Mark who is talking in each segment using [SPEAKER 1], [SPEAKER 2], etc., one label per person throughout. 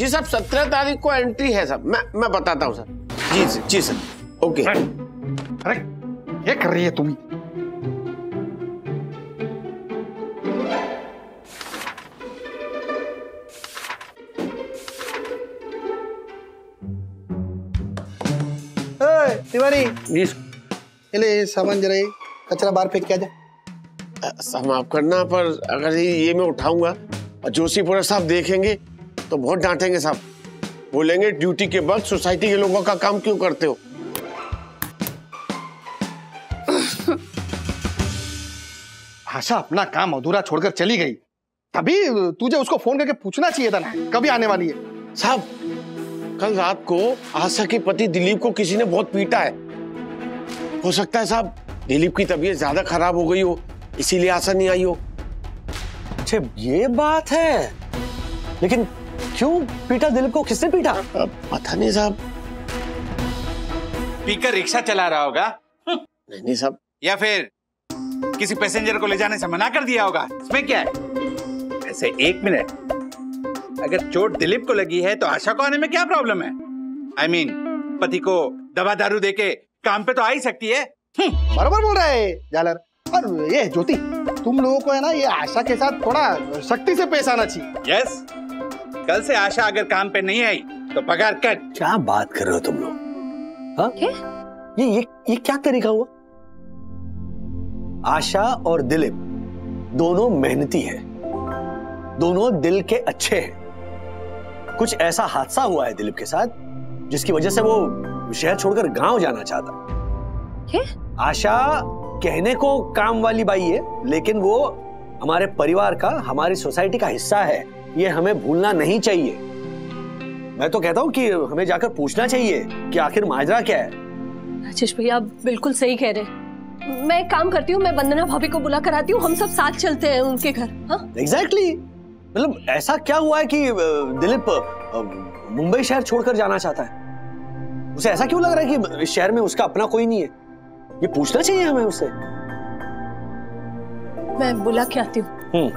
[SPEAKER 1] जी साहब 17 तारीख को एंट्री है साहब। मैं बताता हूँ सर। जी सर ओके।
[SPEAKER 2] अरे क्या कर रही है तुम?
[SPEAKER 3] तिवारी
[SPEAKER 1] जी
[SPEAKER 3] ले सामान जरा कचरा बाहर फेंक के आ जा।
[SPEAKER 1] माफ करना, पर अगर ये मैं उठाऊंगा और जोशीपुरा साहब देखेंगे तो बहुत डांटेंगे साहब। बोलेंगे ड्यूटी के वक्त सोसाइटी के लोगों का काम क्यों करते हो।
[SPEAKER 3] आशा अपना काम अधूरा छोड़कर चली गई, तभी तुझे उसको फोन करके पूछना चाहिए था ना कभी आने वाली है।
[SPEAKER 1] साहब कल रात को आशा के पति दिलीप को किसी ने बहुत पीटा है। हो सकता है साहब दिलीप की तबीयत ज्यादा खराब हो गई हो, इसीलिए आशा नहीं आई हो।
[SPEAKER 4] अच्छा ये बात है, लेकिन क्यों पीटा दिलीप को? किसने पीटा?
[SPEAKER 1] पता नहीं साहब।
[SPEAKER 5] पीकर रिक्शा चला रहा होगा।
[SPEAKER 1] नहीं साहब।
[SPEAKER 5] या फिर किसी पैसेंजर को ले जाने से मना कर दिया होगा। इसमें क्या है? ऐसे एक मिनट, अगर चोट दिलीप को लगी है तो आशा को आने में क्या प्रॉब्लम है? I mean, पति को दवा दारू देके काम पे तो आ ही सकती है।
[SPEAKER 3] बराबर बोल रहा है जालर। और ये ज्योति, तुम लोगों को है ना ये आशा के साथ थोड़ा सख्ती से पेश आना चाहिए।
[SPEAKER 5] यस, कल से आशा अगर काम पे नहीं आई तो पगार कट।
[SPEAKER 4] क्या बात कर रहे हो तुम लोग? हाँ? ये क्या तरीका हुआ? आशा और दिलीप दोनों मेहनती हैं, दोनों दिल के अच्छे हैं। कुछ ऐसा हादसा हुआ है दिलीप के साथ जिसकी वजह से वो शहर छोड़कर गांव जाना चाहता। क्या? आशा कहने को काम वाली बाई है, लेकिन वो हमारे परिवार का, हमारी सोसाइटी का हिस्सा है। ये हमें भूलना नहीं चाहिए। मैं तो कहता हूँ कि हमें जाकर पूछना चाहिए कि आखिर माजरा क्या है।
[SPEAKER 6] राजेश भैया आप बिल्कुल सही कह रहे हैं। मैं एक काम करती हूँ, मैं वंदना भाभी को बुला कर आती हूँ, हम सब साथ चलते हैं उनके घर। हाँ?
[SPEAKER 4] एग्जैक्टली। मतलब ऐसा क्या हुआ है कि दिलीप मुंबई शहर छोड़कर जाना चाहता है? उसे ऐसा क्यों लग रहा है कि शहर में उसका अपना कोई नहीं है? ये पूछना चाहिए हमें उससे।
[SPEAKER 6] मैं बुला के आती हूँ।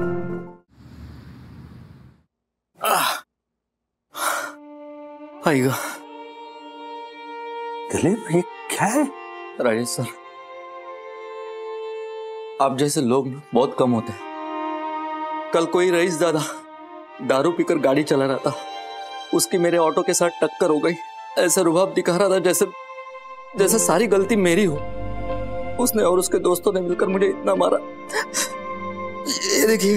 [SPEAKER 4] आएगा। दिलीप ये क्या है?
[SPEAKER 7] राजेश सर, आप जैसे लोग बहुत कम होते हैं। कल कोई रईस दादा दारू पीकर गाड़ी चला रहा था, उसकी मेरे ऑटो के साथ टक्कर हो गई। ऐसा रुबाब दिखा रहा था जैसे सारी गलती मेरी हो। उसने और उसके दोस्तों ने मिलकर मुझे इतना मारा। ये देखिए।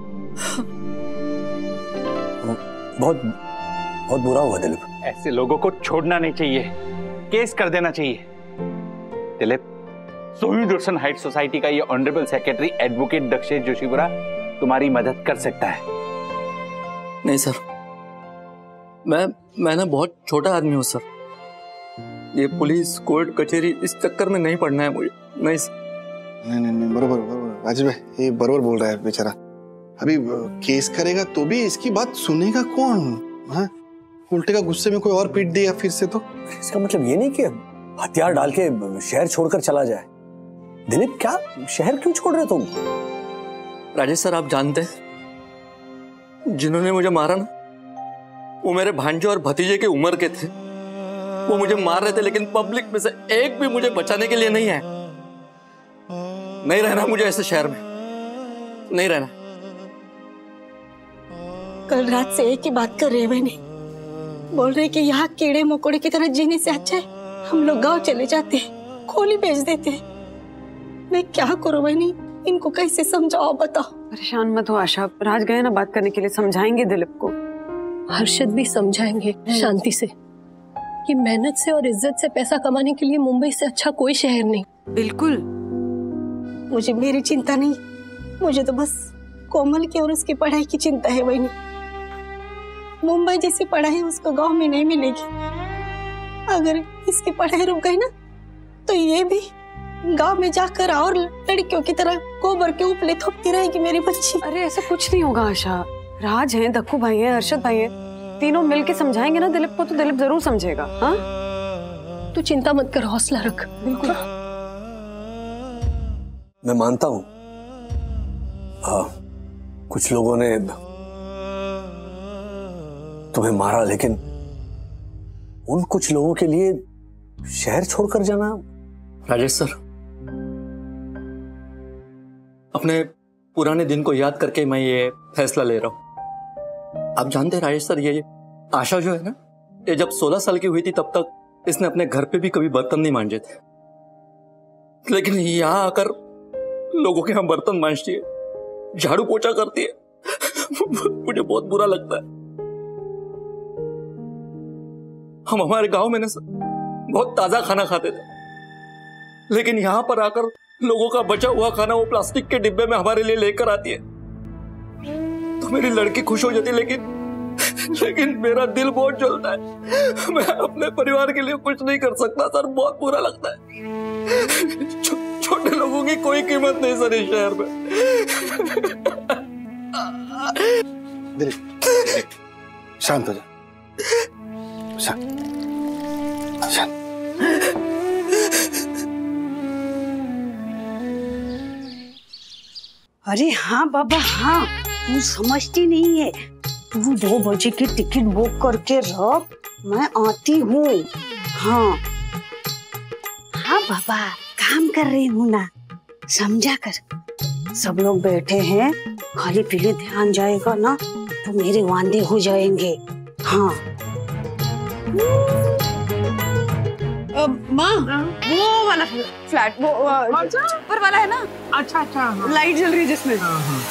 [SPEAKER 4] बहुत बुरा हुआ दिलीप।
[SPEAKER 5] ऐसे लोगों को छोड़ना नहीं चाहिए, केस कर देना चाहिए। दिलीप, सोनी दर्शन हाइट सोसाइटी का ये honourable secretary advocate Dakshesh Joshipura तुम्हारी मदद कर सकता है।
[SPEAKER 7] नहीं सर, मैं ना बहुत छोटा आदमी हूँ सर। ये पुलिस कोर्ट कचहरी इस चक्कर में नहीं पड़ना है मुझे। नहीं सर।
[SPEAKER 3] नहीं बरोबर राजीव भाई, ये बरोबर बोल रहा है बेचारा। अभी केस करेगा तो भी इसकी बात सुनेगा कौन? हाँ? उल्टे का गुस्से में कोई और पीट दिया फिर से तो।
[SPEAKER 4] इसका मतलब ये नहीं कि हथियार डाल के शहर छोड़कर चला जाए। दिलीप क्या शहर क्यों छोड़ रहे तुम?
[SPEAKER 7] राजेश सर, आप जानते हैं जिन्होंने मुझे मारा ना, वो मेरे भांजे और भतीजे की उम्र के थे। वो मुझे मार रहे थे, लेकिन पब्लिक में से एक भी मुझे बचाने के लिए नहीं आया। नहीं रहना मुझे ऐसे शहर में, नहीं रहना।
[SPEAKER 8] कल रात से एक ही बात कर रहे हैं मैंने, बोल रहे कि यहाँ कीड़े मकोड़े की तरह जीने से अच्छा है हम लोग गांव चले जाते हैं, खोली बेच देते हैं। मैं क्या करूं मैंने, इनको कैसे समझाओ बताओ।
[SPEAKER 9] परेशान मत हो आशा, राज गए ना बात करने के लिए, समझाएंगे दिलीप को।
[SPEAKER 6] हर्षद भी समझाएंगे शांति से कि मेहनत से और इज्जत से पैसा कमाने के लिए मुंबई से अच्छा कोई शहर नहीं।
[SPEAKER 9] बिल्कुल।
[SPEAKER 8] मुझे मेरी चिंता नहीं, मुझे तो बस कोमल की और उसकी पढ़ाई की चिंता है। वही मुंबई जैसी पढ़ाई उसको गांव में नहीं मिलेगी। अगर इसकी पढ़ाई रुक गई ना तो ये भी गांव में जाकर और लड़कियों की तरह गोबर के उपले थोपती रहेगी मेरी बच्ची।
[SPEAKER 9] अरे ऐसा कुछ नहीं होगा आशा, राज है, दक्कू भाई है, हर्षद भाई है, तीनों मिलके समझाएंगे ना दिलीप को, तो दिलीप जरूर समझेगा। हाँ
[SPEAKER 6] तू चिंता मत कर, हौसला रख।
[SPEAKER 9] बिल्कुल।
[SPEAKER 4] मैं मानता हूँ कुछ लोगों ने तुम्हें मारा, लेकिन उन कुछ लोगों के लिए शहर छोड़कर जाना।
[SPEAKER 7] राजेश सर, अपने पुराने दिन को याद करके मैं ये फैसला ले रहा हूं। आप जानते हैं राजेश सर, ये आशा जो है ना, ये जब 16 साल की हुई थी तब तक इसने अपने घर पे भी कभी बर्तन नहीं मांजे थे, लेकिन यहाँ आकर लोगों के यहाँ बर्तन मांजती है, झाड़ू पोछा करती है। मुझे बहुत बुरा लगता है। हम हमारे गांव में ना बहुत ताजा खाना खाते थे, लेकिन यहां पर आकर लोगों का बचा हुआ खाना वो प्लास्टिक के डिब्बे में हमारे लिए लेकर आती है। तो मेरी लड़की खुश हो जाती है, लेकिन मेरा दिल बहुत जलता है। मैं अपने परिवार के लिए कुछ नहीं कर सकता सर, बहुत बुरा लगता है। छोटे लोगों की कोई कीमत नहीं सर इस शहर में।
[SPEAKER 3] दिलीप, शांत हो जा, शांत।
[SPEAKER 8] अरे हाँ बाबा हाँ, तू समझती नहीं है। तू 2 बजे की टिकट बुक करके रख, मैं आती हूँ। हाँ हाँ बाबा, काम कर रही हूँ ना, समझा कर। सब लोग बैठे हैं, खाली पीली ध्यान जाएगा ना तो मेरे वांदे हो जाएंगे। हाँ
[SPEAKER 9] माँ, वो वाला फ्लैट, वो ऊपर वाला है ना।
[SPEAKER 10] अच्छा अच्छा, हाँ।
[SPEAKER 9] लाइट जल रही है जिसमें।
[SPEAKER 10] हाँ।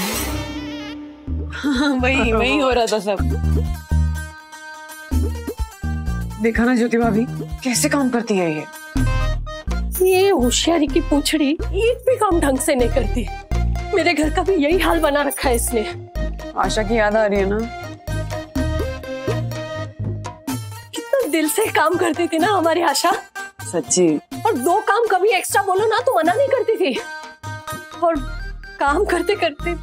[SPEAKER 9] वही हो रहा था सब। देखा ना ज्योति भाभी कैसे काम करती है
[SPEAKER 6] ये होशियारी की पूंछड़ी एक भी काम ढंग से नहीं करती। मेरे घर का भी यही हाल बना रखा है इसने।
[SPEAKER 9] आशा की याद आ रही है ना।
[SPEAKER 6] कितना दिल से काम करती थी ना हमारी आशा,
[SPEAKER 9] सच्ची।
[SPEAKER 6] और 2 काम कभी एक्स्ट्रा बोलो ना तो मना नहीं करती थी, और काम करते करते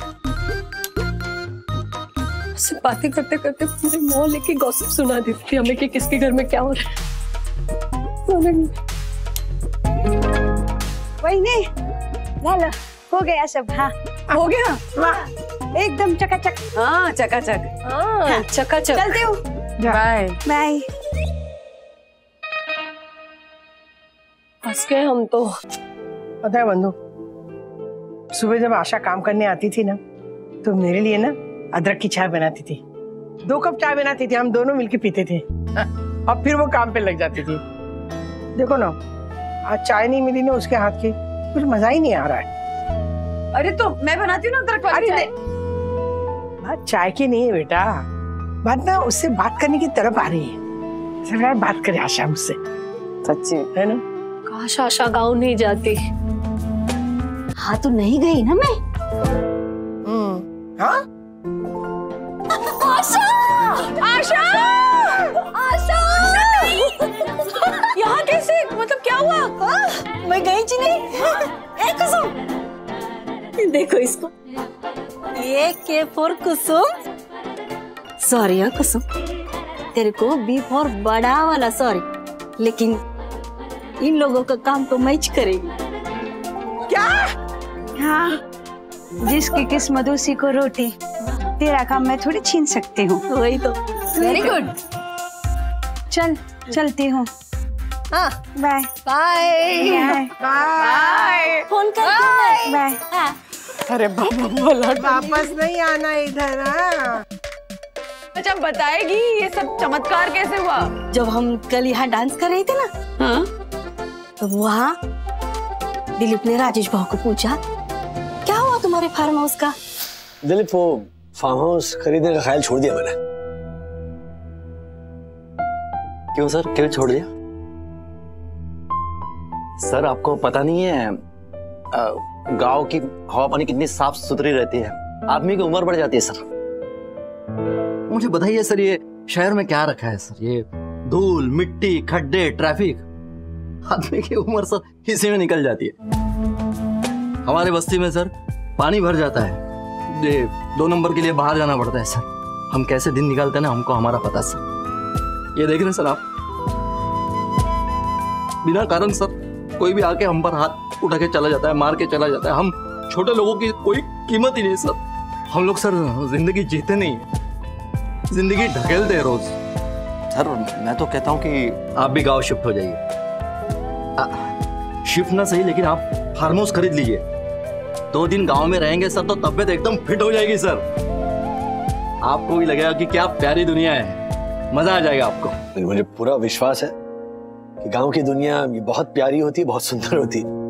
[SPEAKER 6] बातें करते करते पूरे मोहल्ले की गॉसिप सुना देती थी हमें कि किसके घर में क्या हो रहा है।
[SPEAKER 8] वही नहीं, लो हो गया सब। हाँ
[SPEAKER 9] हो गया,
[SPEAKER 8] एकदम चकाचक।
[SPEAKER 9] हाँ चकाचक,
[SPEAKER 6] हाँ चकाचक।
[SPEAKER 8] चलते हो,
[SPEAKER 9] बाय
[SPEAKER 8] बाय।
[SPEAKER 6] फंस गए हम तो।
[SPEAKER 10] पता है बंधु, सुबह जब आशा काम करने आती थी ना तो मेरे लिए ना अदरक की चाय बनाती थी। 2 कप चाय बनाती थी, हम दोनों मिलके पीते थे। और फिर वो काम पे लग जाती थी। देखो ना, आज चाय नहीं मिली ना उसके हाथ की, कुछ मजा ही नहीं आ रहा है।
[SPEAKER 9] अरे तो मैं बनाती हूँ ना अदरक वाली चाय।
[SPEAKER 10] बात चाय की नहीं है बेटा, बात ना उससे बात करने की तरफ आ रही है। चल बात करे आशा मुझसे।
[SPEAKER 9] सच्ची
[SPEAKER 10] है ना।
[SPEAKER 6] काश आशा गाँव नहीं जाती।
[SPEAKER 8] हाँ तो नहीं गई ना मैं।
[SPEAKER 10] हाँ
[SPEAKER 6] आशा! आशा! आशा!
[SPEAKER 9] यहाँ कैसे, मतलब क्या हुआ?
[SPEAKER 8] मैं गई जी नहीं। कुसुम,
[SPEAKER 6] देखो इसको।
[SPEAKER 8] ये के फॉर कुसुम। सॉरी हाँ कुसुम, तेरे को बी फॉर बड़ा वाला सॉरी, लेकिन इन लोगों का काम तो मैच करेगी।
[SPEAKER 10] क्या?
[SPEAKER 8] हाँ, जिसकी किस्मत उसी को रोटी, तेरा काम मैं थोड़ी छीन सकती हूँ।
[SPEAKER 6] वही तो।
[SPEAKER 8] Very good. चल चलती हूँ।
[SPEAKER 6] हाँ
[SPEAKER 8] बाय
[SPEAKER 6] बाय
[SPEAKER 8] बाय। फोन कर बाय।
[SPEAKER 10] अरे बाबा बोला वापस नहीं आना इधर। हाँ
[SPEAKER 9] अच्छा बताएगी ये सब चमत्कार कैसे हुआ?
[SPEAKER 8] जब हम कल यहाँ डांस कर रहे थे ना,
[SPEAKER 9] हाँ?
[SPEAKER 8] तो वहाँ दिलीप ने राजेश भाव को पूछा, क्या हुआ तुम्हारे फार्म हाउस का?
[SPEAKER 4] दिलीप, वो फार्म हाउस खरीदने का ख्याल छोड़ दिया मैंने।
[SPEAKER 7] क्यों सर, क्यों छोड़ दिया?
[SPEAKER 11] सर आपको पता नहीं है, गांव की हवा पानी कितनी साफ सुथरी रहती है, आदमी की उम्र बढ़ जाती है सर।
[SPEAKER 7] मुझे बताइए सर, ये शहर में क्या रखा है सर? ये धूल, मिट्टी, खड्डे, ट्रैफिक, आदमी की उम्र सर इसी में निकल जाती है। हमारे बस्ती में सर पानी भर जाता है, ये 2 नंबर के लिए बाहर जाना पड़ता है सर। हम कैसे दिन निकालते हैं ना, हमको हमारा पता सर। ये देख रहे हैं सर आप, बिना कारण सर कोई भी आके हम पर हाथ उठा के चला जाता है, मार के चला जाता है। हम छोटे लोगों की कोई कीमत ही नहीं सर। हम लोग सर जिंदगी जीते नहीं है, जिंदगी ढकेलते हैं रोज।
[SPEAKER 11] सर मैं तो कहता हूँ कि
[SPEAKER 7] आप भी गांव शिफ्ट हो जाइए। शिफ्ट ना सही, लेकिन आप फार्म हाउस खरीद लीजिए। 2 दिन गांव में रहेंगे सर तो तबीयत एकदम फिट हो जाएगी सर। आपको भी लगेगा कि क्या प्यारी दुनिया है, मजा आ जाएगा आपको।
[SPEAKER 4] मुझे पूरा विश्वास है कि गांव की दुनिया बहुत प्यारी होती है, बहुत सुंदर होती है।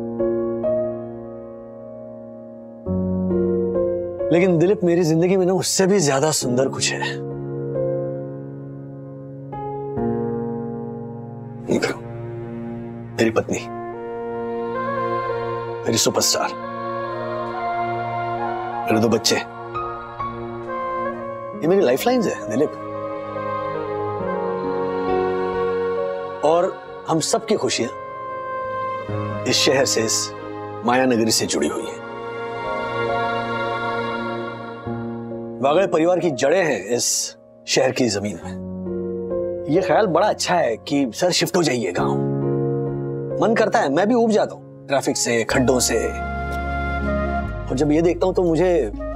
[SPEAKER 4] लेकिन दिलीप, मेरी जिंदगी में ना उससे भी ज्यादा सुंदर कुछ है। मेरी पत्नी, मेरी सुपरस्टार, मेरे 2 बच्चे, ये मेरी लाइफलाइंस है दिलीप। और हम सबकी खुशियां इस शहर से, इस माया नगरी से जुड़ी हुई हैं। वागड़ परिवार की जड़ें हैं इस शहर की जमीन में। ये ख्याल बड़ा अच्छा है कि सर शिफ्ट हो जाइए गांव। मन करता है, मैं भी ऊब जाता हूं ट्रैफिक से, खड्डों से। और जब ये देखता हूं तो मुझे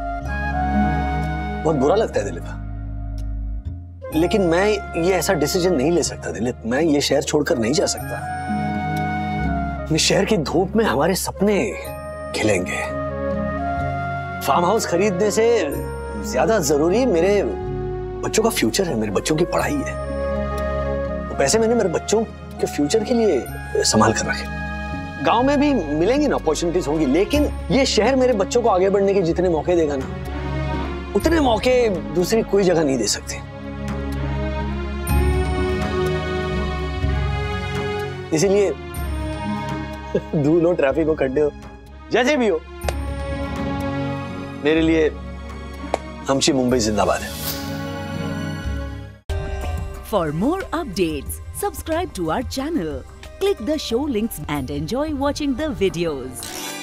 [SPEAKER 4] बहुत बुरा लगता है दिलीप। लेकिन मैं ये ऐसा डिसीजन नहीं ले सकता दिलीप। मैं ये शहर छोड़कर नहीं जा सकता। इस शहर की धूप में हमारे सपने खिलेंगे। फार्म हाउस खरीदने से ज्यादा जरूरी मेरे बच्चों का फ्यूचर है, मेरे बच्चों की पढ़ाई है। तो पैसे मैंने मेरे बच्चों के फ्यूचर के लिए संभाल कर रखे। गांव में भी मिलेंगी ना, अपॉर्चुनिटीज होंगी, लेकिन ये शहर मेरे बच्चों को आगे बढ़ने के जितने मौके देगा ना, उतने मौके दूसरी कोई जगह नहीं दे सकते। इसीलिए धूल हो, ट्रैफिक हो, खड्डे हो, जैसे भी हो, मेरे लिए हमची मुंबई जिंदाबाद है।
[SPEAKER 12] For more updates, subscribe to our channel, click the show links and enjoy watching the videos.